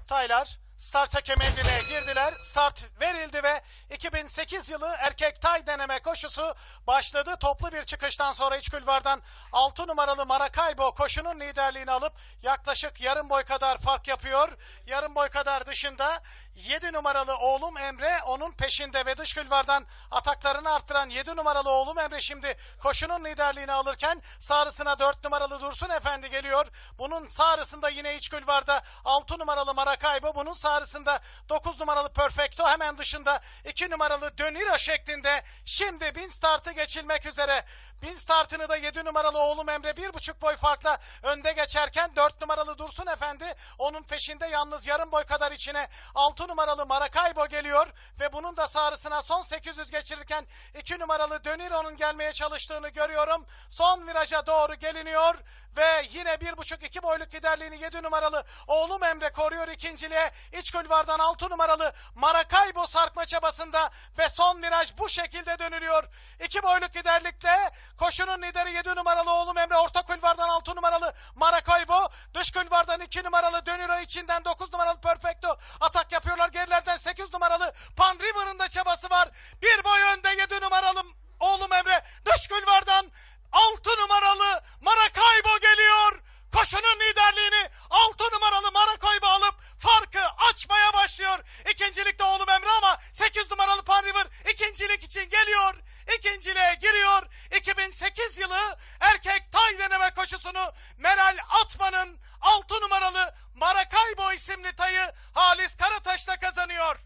Taylar starta kemerine girdiler. Start verildi ve 2008 yılı erkek tay deneme koşusu başladı. Toplu bir çıkıştan sonra iç kulvardan 6 numaralı Maracaibo koşunun liderliğini alıp yaklaşık yarım boy kadar fark yapıyor. Yarım boy kadar dışında 7 numaralı oğlum Emre onun peşinde ve dış kulvardan ataklarını arttıran 7 numaralı oğlum Emre şimdi koşunun liderliğini alırken sağrısına 4 numaralı Dursun Efendi geliyor. Bunun sağrısında yine iç kulvarda 6 numaralı Maracaibo, bunun sağrısında 9 numaralı Perfecto, hemen dışında 2 numaralı Döniro şeklinde şimdi bin startı geçilmek üzere. Bin startını da 7 numaralı oğlum Emre 1,5 boy farkla önde geçerken 4 numaralı Dursun Efendi onun peşinde yalnız yarım boy kadar içine 6 numaralı Maracaibo geliyor ve bunun da sağrısına son 800 geçirirken 2 numaralı Döniro'nun gelmeye çalıştığını görüyorum. Son viraja doğru geliniyor ve yine 1,5-2 boyluk liderliğini 7 numaralı oğlum Emre koruyor ikinciliğe. İç kulvardan 6 numaralı Maracaibo sarkma çabasında ve son viraj bu şekilde dönülüyor. 2 boyluk liderlikle koşunun lideri 7 numaralı oğlum Emre, orta kulvardan 6 numaralı Maracaibo, dış kulvardan 2 numaralı Döniro, içinden 9 numaralı Perfecto atak yapıyorlar. Gerilerden 8 numaralı Pan River'ın da çabası var. Bir boy önde 7 numaralı oğlum Emre, dış kulvardan 6 numaralı Maracaibo geliyor. Koşunun liderliğini 6 numaralı Maracaibo alıp farkı açmaya başlıyor. İkincilikte oğlum Emre ama 8 numaralı Pan River ikincilik için geliyor. İkinciliğe giriyor. 2008 yılı erkek tay deneme koşusunu Meral Atman'ın 6 numaralı Maracaibo isimli tayı Halis Karataş'ta kazanıyor.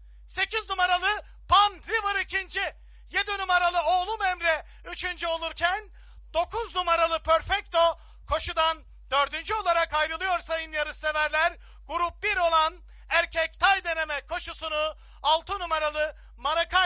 8 numaralı Pan River ikinci, 7 numaralı oğlum Emre üçüncü olurken 9 numaralı Perfecto koşudan dördüncü olarak ayrılıyor sayın yarışseverler. Grup 1 olan erkek tay deneme koşusunu 6 numaralı Maracaibo